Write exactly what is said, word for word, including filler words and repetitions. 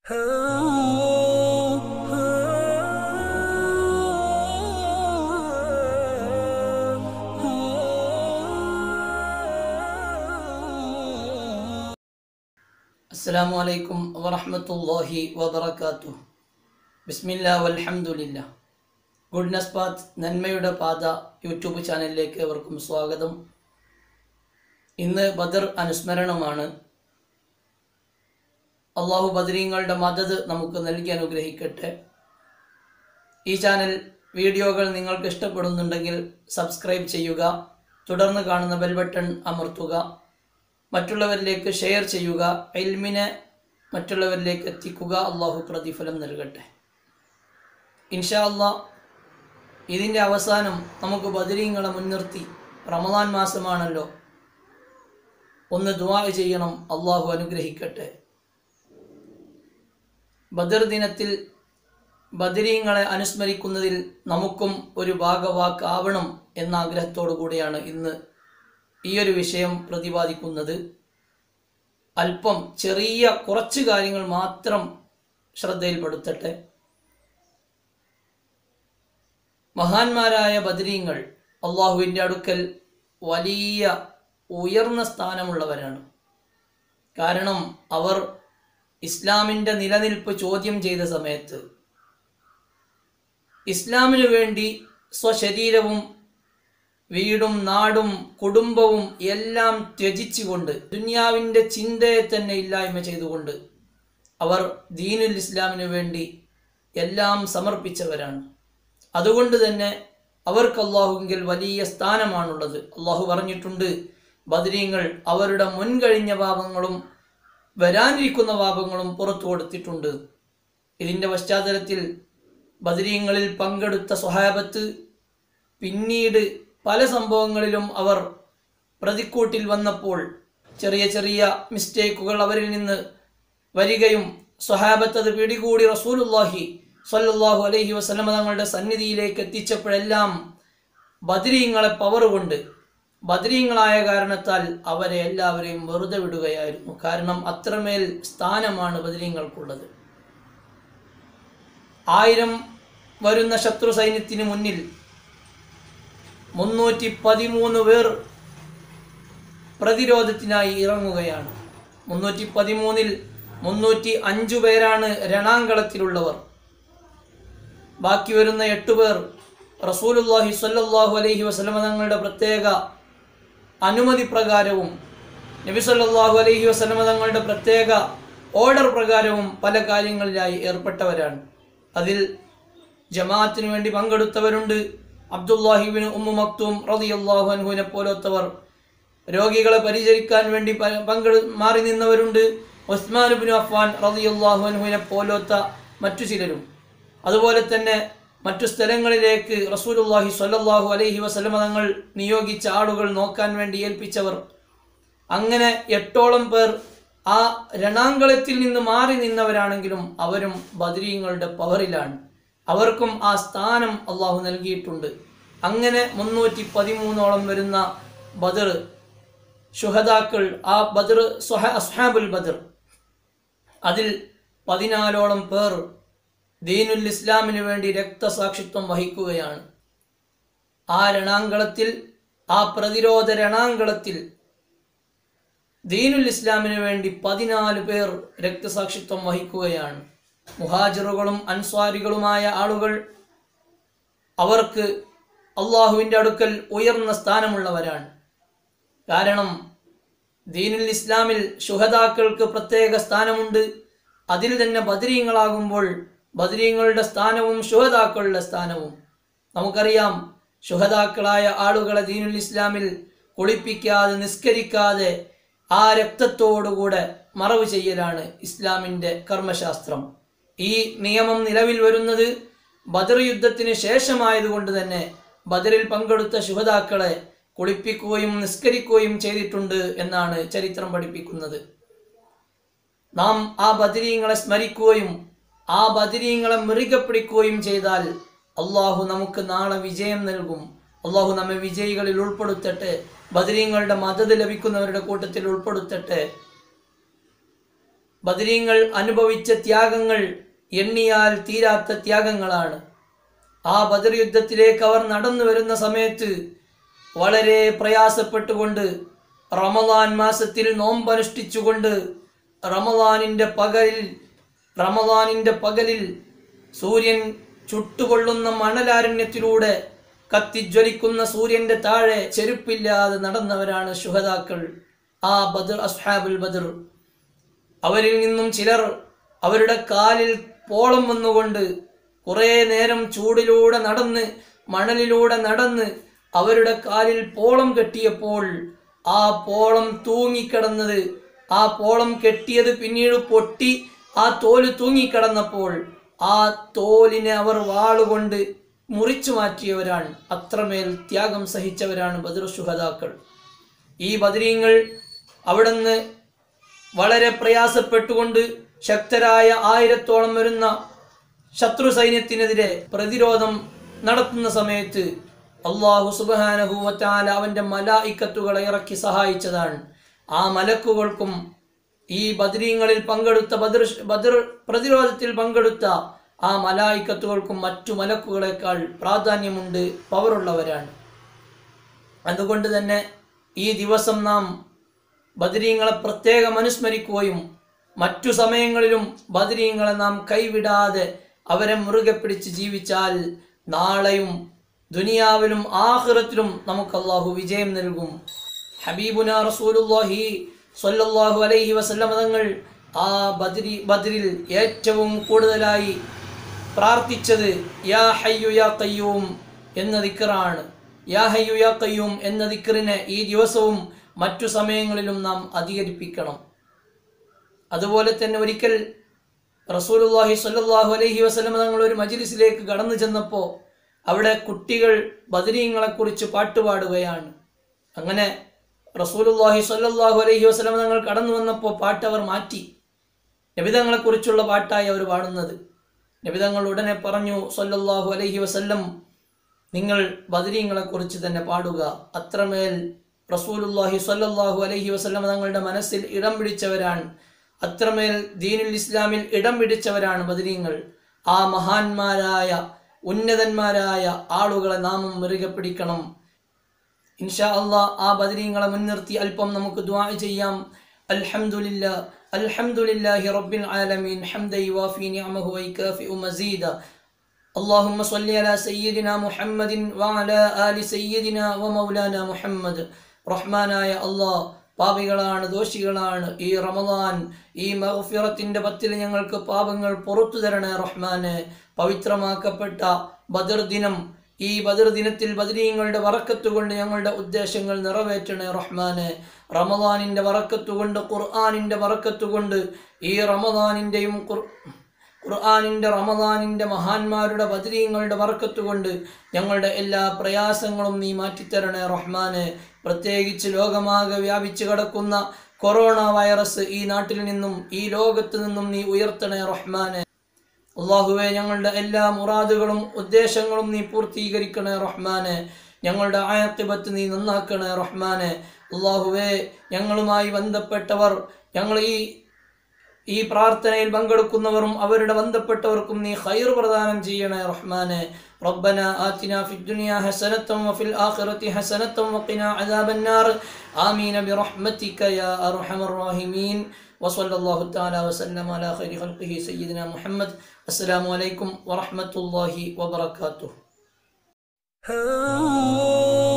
അസ്സലാമു അലൈക്കും വറഹ്മത്തുള്ളാഹി വബറകാതുഹു. ബിസ്മില്ലാ വൽഹംദുലില്ലാ. ഗുഡ്നസ് പാത്ത് നന്മയുടെ പാത യൂട്യൂബ് ചാനലിലേക്ക് ഏവർക്കും സ്വാഗതം. ഇന്ന് ബദർ അനുസ്മരണമാണ്. അള്ളാഹു ബദരീങ്ങളുടെ മദദ് നമുക്ക് നൽകി അനുഗ്രഹിക്കട്ടെ. ഈ ചാനൽ വീഡിയോകൾ നിങ്ങൾക്ക് ഇഷ്ടപ്പെടുന്നുണ്ടെങ്കിൽ സബ്സ്ക്രൈബ് ചെയ്യുക, തുടർന്ന് കാണുന്ന ബെൽ ബട്ടൺ അമർത്തുക, മറ്റുള്ളവരിലേക്ക് ഷെയർ ചെയ്യുക, ഇൽമിനെ മറ്റുള്ളവരിലേക്ക് എത്തിക്കുക. അള്ളാഹു പ്രതിഫലം നൽകട്ടെ ഇൻഷാ അള്ളാഹ്. ഇതിൻ്റെ അവസാനം നമുക്ക് ബദരീങ്ങളെ മുൻനിർത്തി, റമദാൻ മാസമാണല്ലോ, ഒന്ന് ദുആ ചെയ്യണം. അള്ളാഹു അനുഗ്രഹിക്കട്ടെ. ബദർ ദിനത്തിൽ ബദരീങ്ങളെ അനുസ്മരിക്കുന്നതിൽ നമുക്കും ഒരു ഭാഗവാക്കാവണം എന്ന ആഗ്രഹത്തോടു കൂടിയാണ് ഇന്ന് ഈ ഒരു വിഷയം പ്രതിപാദിക്കുന്നത്. അല്പം ചെറിയ കുറച്ച് കാര്യങ്ങൾ മാത്രം ശ്രദ്ധയിൽപ്പെടുത്തട്ടെ. മഹാന്മാരായ ബദരീങ്ങൾ അള്ളാഹുവിൻ്റെ അടുക്കൽ വലിയ ഉയർന്ന സ്ഥാനമുള്ളവരാണ്. കാരണം അവർ ഇസ്ലാമിൻ്റെ നിലനിൽപ്പ് ചോദ്യം ചെയ്ത സമയത്ത് ഇസ്ലാമിനു വേണ്ടി സ്വശരീരവും വീടും നാടും കുടുംബവും എല്ലാം ത്യജിച്ചുകൊണ്ട്, ദുനിയാവിൻ്റെ ചിന്തയെ തന്നെ ഇല്ലായ്മ ചെയ്തുകൊണ്ട് അവർ ദീനുൽ ഇസ്ലാമിനു വേണ്ടി എല്ലാം സമർപ്പിച്ചവരാണ്. അതുകൊണ്ട് തന്നെ അവർക്ക് അള്ളാഹുവിൽ വലിയ സ്ഥാനമാണുള്ളത്. അള്ളാഹു പറഞ്ഞിട്ടുണ്ട്, ബദരീങ്ങൾ അവരുടെ മുൻകഴിഞ്ഞ പാപങ്ങളും വരാനിരിക്കുന്ന പാപങ്ങളും പുറത്തു കൊടുത്തിട്ടുണ്ട്. ഇതിൻ്റെ പശ്ചാത്തലത്തിൽ ബദരീങ്ങളിൽ പങ്കെടുത്ത സ്വഹാബത്ത് പിന്നീട് പല സംഭവങ്ങളിലും അവർ പ്രതിക്കൂട്ടിൽ വന്നപ്പോൾ ചെറിയ ചെറിയ മിസ്റ്റേക്കുകൾ അവരിൽ നിന്ന് വരികയും സ്വഹാബത്ത് അത് പിടികൂടി റസൂലുള്ളാഹി സ്വല്ലല്ലാഹു അലൈഹി വസല്ലമ തങ്ങളുടെ സന്നിധിയിലേക്ക് എത്തിച്ചപ്പോഴെല്ലാം ബദരീങ്ങളെ പവർ കൊണ്ട്, ബദരീങ്ങളായ കാരണത്താൽ അവരെ എല്ലാവരെയും വെറുതെ വിടുകയായിരുന്നു. കാരണം അത്രമേൽ സ്ഥാനമാണ് ബദരീങ്ങൾക്കുള്ളത്. ആയിരം വരുന്ന ശത്രു സൈന്യത്തിന് മുന്നിൽ മുന്നൂറ്റി പതിമൂന്ന് പേർ പ്രതിരോധത്തിനായി ഇറങ്ങുകയാണ്. മുന്നൂറ്റി പതിമൂന്നിൽ മുന്നൂറ്റി അഞ്ചു പേരാണ് രണാങ്കളത്തിലുള്ളവർ. ബാക്കി വരുന്ന എട്ടു പേർ റസൂലുള്ളാഹി സ്വല്ലല്ലാഹു അലൈഹി വസല്ലമ തങ്ങളുടെ പ്രത്യേക അനുമതി പ്രകാരവും നബി സല്ലല്ലാഹു അലൈഹി വസല്ലമ തങ്ങളുടെ പ്രത്യേക ഓർഡർ പ്രകാരവും പല കാര്യങ്ങളിലായി ഏർപ്പെട്ടവരാണ്. അതിൽ ജമാഅത്തിന് വേണ്ടി പങ്കെടുത്തവരുണ്ട്. അബ്ദുല്ലാഹി ഇബ്നു ഉമ്മു മക്തൂം റളിയല്ലാഹു അൻഹുവിനെ പോലത്തവർ. രോഗികളെ പരിചരിക്കാൻ വേണ്ടി പങ്കെടു മാറി നിന്നവരുണ്ട്. ഉസ്മാൻ ഇബ്നു അഫ്ഫാൻ റളിയല്ലാഹു അൻഹുവിനെ പോലത്ത മറ്റു ചിലരും. അതുപോലെ തന്നെ മറ്റു സ്ഥലങ്ങളിലേക്ക് റസൂലുള്ളാഹി സ്വല്ലല്ലാഹു അലൈഹി വസല്ലമ തങ്ങൾ നിയോഗിച്ച ആളുകൾ നോക്കാൻ വേണ്ടി ഏൽപ്പിച്ചവർ. അങ്ങനെ എട്ടോളം പേർ ആ രണാങ്കളത്തിൽ നിന്ന് മാറി നിന്നവരാണെങ്കിലും അവരും ബദരീങ്ങളുടെ പവറിലാണ്. അവർക്കും ആ സ്ഥാനം അള്ളാഹു നൽകിയിട്ടുണ്ട്. അങ്ങനെ മുന്നൂറ്റി പതിമൂന്നോളം വരുന്ന ബദർ ശുഹദാക്കൾ, ആ ബദർ അസ്ഹാബുൽ ബദർ, അതിൽ പതിനാലോളം പേർ ദീനുൽ ഇസ്ലാമിന് വേണ്ടി രക്തസാക്ഷിത്വം വഹിക്കുകയാണ്. ആ രണാങ്കളത്തിൽ, ആ പ്രതിരോധ രണാങ്കളത്തിൽ ദീനുൽ ഇസ്ലാമിന് വേണ്ടി പതിനാല് പേർ രക്തസാക്ഷിത്വം വഹിക്കുകയാണ്. മുഹാജിറുകളും അൻസ്വാരികളുമായ ആളുകൾ അവർക്ക് അള്ളാഹുവിൻ്റെ അടുക്കൽ ഉയർന്ന സ്ഥാനമുള്ളവരാണ്. കാരണം ദീനുൽ ഇസ്ലാമിൽ ശുഹദാക്കൾക്ക് പ്രത്യേക സ്ഥാനമുണ്ട്. അതിൽ തന്നെ ബദരീങ്ങളാകുമ്പോൾ ബദരീങ്ങളുടെ സ്ഥാനവും ശുഹദാക്കളുടെ സ്ഥാനവും നമുക്കറിയാം. ശുഹദാക്കളായ ആളുകളെ ദീനുൽ ഇസ്ലാമിൽ കുളിപ്പിക്കാതെ, നിസ്കരിക്കാതെ ആ രക്തത്തോടുകൂടെ മറവ് ചെയ്യലാണ് ഇസ്ലാമിൻ്റെ കർമ്മശാസ്ത്രം. ഈ നിയമം നിലവിൽ വരുന്നത് ബദർ യുദ്ധത്തിന് ശേഷമായതുകൊണ്ട് തന്നെ ബദറിൽ പങ്കെടുത്ത ശുഹദാക്കളെ കുളിപ്പിക്കുകയും നിസ്കരിക്കുകയും ചെയ്തിട്ടുണ്ട് എന്നാണ് ചരിത്രം പഠിപ്പിക്കുന്നത്. നാം ആ ബദരീങ്ങളെ സ്മരിക്കുകയും ആ ബദരീങ്ങളെ മുറുകെ പിടിക്കുകയും ചെയ്താൽ അള്ളാഹു നമുക്ക് നാളെ വിജയം നൽകും. അള്ളാഹു നമ്മെ വിജയികളിൽ ഉൾപ്പെടുത്തട്ടെ. ബദരീങ്ങളുടെ മദദ് ലഭിക്കുന്നവരുടെ കൂട്ടത്തിൽ ഉൾപ്പെടുത്തട്ടെ. ബദരീങ്ങൾ അനുഭവിച്ച ത്യാഗങ്ങൾ എണ്ണിയാൽ തീരാത്ത ത്യാഗങ്ങളാണ്. ആ ബദർ യുദ്ധത്തിലേക്ക് അവർ നടന്നു വരുന്ന സമയത്ത് വളരെ പ്രയാസപ്പെട്ടുകൊണ്ട് റമദാൻ മാസത്തിൽ നോമ്പനുഷ്ഠിച്ചുകൊണ്ട് റമദാനിൻ്റെ പകലിൽ റമദാനിൻ്റെ പകലിൽ സൂര്യൻ ചുട്ടുകൊള്ളുന്ന മണലാരണ്യത്തിലൂടെ കത്തിജ്വലിക്കുന്ന സൂര്യൻ്റെ താഴെ ചെരുപ്പില്ലാതെ നടന്നവരാണ് ശുഹദാക്കൾ, ആ ബദർ അസ്ഹാബുൽ ബദർ. അവരിൽ നിന്നും ചിലർ അവരുടെ കാലിൽ പോളം വന്നുകൊണ്ട് കുറേ നേരം ചൂടിലൂടെ നടന്ന് മണലിലൂടെ നടന്ന് അവരുടെ കാലിൽ പോളം കെട്ടിയപ്പോൾ ആ പോളം തൂങ്ങിക്കിടന്നത്, ആ പോളം കെട്ടിയത് പിന്നീട് പൊട്ടി ആ തോല് തൂങ്ങിക്കിടന്നപ്പോൾ ആ തോലിനെ അവർ വാളുകൊണ്ട് മുറിച്ചു മാറ്റിയവരാണ്. അത്രമേൽ ത്യാഗം സഹിച്ചവരാണ് ബദർ ശുഹദാക്കൾ. ഈ ബദരീങ്ങൾ അവിടുന്ന് വളരെ പ്രയാസപ്പെട്ടുകൊണ്ട് ശക്തരായ ആയിരത്തോളം വരുന്ന ശത്രു സൈന്യത്തിനെതിരെ പ്രതിരോധം നടത്തുന്ന സമയത്ത് അല്ലാഹു സുബ്ഹാനഹു വ തആല അവൻ്റെ മലായിക്കത്തുകളെ ഇറക്കി സഹായിച്ചതാണ്. ആ മലക്കുകൾക്കും ഈ ബദരീങ്ങളിൽ പങ്കെടുത്ത ബദർ ബദർ പ്രതിരോധത്തിൽ പങ്കെടുത്ത ആ മലായിക്കത്തുകൾക്കും മറ്റു മലക്കുകളെക്കാൾ പ്രാധാന്യമുണ്ട്, പവറുള്ളവരാണ്. അതുകൊണ്ട് തന്നെ ഈ ദിവസം നാം ബദരീങ്ങളെ പ്രത്യേകം അനുസ്മരിക്കുകയും മറ്റു സമയങ്ങളിലും ബദരീങ്ങളെ നാം കൈവിടാതെ അവരെ മുറുകെ പിടിച്ച് ജീവിച്ചാൽ നാളെയും ദുനിയാവിലും ആഖിറത്തിലും നമുക്ക് അല്ലാഹു വിജയം നൽകും. ഹബീബുന റസൂലുള്ളാഹി സ്വല്ലല്ലാഹു അലൈഹി വസല്ലം തങ്ങൾ ആ ബദരി ബദരിൽ ഏറ്റവും കൂടുതലായി പ്രാർത്ഥിച്ചത് യാ ഹയ്യു യാ ഖയ്യൂം എന്ന ദിക്റാണ്. യാ ഹയ്യു യാ ഖയ്യൂം എന്ന ദിക്റിനെ ഈ ദിവസവും മറ്റു സമയങ്ങളിലും നാം അധികരിപ്പിക്കണം. അതുപോലെ തന്നെ ഒരിക്കൽ റസൂലുള്ളാഹി സ്വല്ലല്ലാഹു അലൈഹി വസല്ലം തങ്ങൾ ഒരു മജ്ലിസിലേക്ക് കടന്നു ചെന്നപ്പോൾ അവിടെ കുട്ടികൾ ബദരീങ്ങളെക്കുറിച്ച് പാട്ടുപാടുകയാണ്. അങ്ങനെ റസൂലുള്ളാഹി സ്വല്ലല്ലാഹു അലൈഹി വസല്ലം തങ്ങൾ കടന്നു വന്നപ്പോൾ പാട്ട് അവർ മാറ്റി. നബിതങ്ങളെക്കുറിച്ചുള്ള പാട്ടായി അവർ പാടുന്നത്. നബിതങ്ങൾ ഉടനെ പറഞ്ഞു, സ്വല്ലല്ലാഹു അലൈഹി വസല്ലം, നിങ്ങൾ ബദരീങ്ങളെക്കുറിച്ച് തന്നെ പാടുക. അത്രമേൽ റസൂലുള്ളാഹി സ്വല്ലല്ലാഹു അലൈഹി വസല്ലം തങ്ങളുടെ മനസ്സിൽ ഇടം പിടിച്ചവരാണ്, അത്രമേൽ ദീനുൽ ഇസ്ലാമിൽ ഇടം പിടിച്ചവരാണ് ബദരീങ്ങൾ. ആ മഹാന്മാരായ ഉന്നതന്മാരായ ആളുകളെ നാമും മുറുകെ പിടിക്കണം. ഇൻഷാ അല്ലാഹ് ആ ബദരീങ്ങളെ മുൻനിർത്തി അല്പം നമുക്ക് ദുആ ചെയ്യാം. അൽഹംദുലില്ലാ അൽഹംദുലില്ലാഹി റബ്ബിൽ ആലമീൻ ഹംദൻ യുവാഫി നിഅമഹു വയുകാഫിഉ മസീദ. اللهم صل على سيدنا محمد وعلى آل سيدنا ومولانا محمد. റഹ്മാനായ അല്ലാഹ്, പാപികളാണ്, ദോഷികളാണ്. ഈ റമദാൻ, ഈ മഗ്ഫിറത്തിന്റെ പത്തിൽ ഞങ്ങൾക്ക് പാപങ്ങൾ പുറത്തു തരണേ റഹ്മാനെ. പവിത്രമാക്കപ്പെട്ട ബദർ ദിനം, ഈ ബദർ ദിനത്തിൽ ബദരീങ്ങളുടെ വറക്കത്ത് കൊണ്ട് ഞങ്ങളുടെ ഉദ്ദേശങ്ങൾ നിറവേറ്റണേ റഹ്മാനെ. റമദാനിന്റെ വറക്കത്ത് കൊണ്ട്, ഖുർആനിന്റെ വറക്കത്ത് കൊണ്ട്, ഈ റമദാനിന്റെയും ഖുർആനിന്റെ റമദാനിന്റെ മഹാന്മാരുടെ ബദരീങ്ങളുടെ ബർക്കത്ത് കൊണ്ട് ഞങ്ങളുടെ എല്ലാ പ്രയാസങ്ങളും നീ മാറ്റിത്തരണേ റഹ്മാനെ. പ്രത്യേകിച്ച് ലോകമാകെ വ്യാപിച്ചു കിടക്കുന്ന കൊറോണ വൈറസ് ഈ നാട്ടിൽ നിന്നും ഈ ലോകത്ത് നിന്നും നീ ഉയർത്തണേ റഹ്മാനെ. അല്ലാഹുവേ, ഞങ്ങളുടെ എല്ലാ മുറാദുകളും ഉദ്ദേശങ്ങളും നീ പൂർത്തീകരിക്കണേ റഹ്മാനെ. ഞങ്ങളുടെ ആഖിബത്ത് നീ നന്നാക്കണേ റഹ്മാനെ. അല്ലാഹുവേ, ഞങ്ങളുമായി ബന്ധപ്പെട്ടവർ, ഞങ്ങൾ ഈ ഈ പ്രാർത്ഥനയിൽ പങ്കെടുക്കുന്നവരും അവരുടെ ബന്ധപ്പെട്ടവർക്കും നീ ഖൈർ പ്രദാനം ചെയ്യണേ റഹ്മാനെ. റബ്ബന ആതിനാ ഫിദ്ദുനിയാ ഹസനതൻ വഫിൽ ആഖിറതി ഹസനതൻ വഖിനാ അദാബന്നാർ. ആമീൻ ബിറഹ്മതിക യാ അർഹമർ റഹീമീൻ. വസല്ലല്ലാഹു തആല വസല്ലമ അലാ ഖൈരി ഖൽഖിഹി സയ്യിദിനാ മുഹമ്മദ്. അസ്സലാമു അലൈക്കും വറഹ്മത്തുള്ളാഹി വബറകാതുഹു.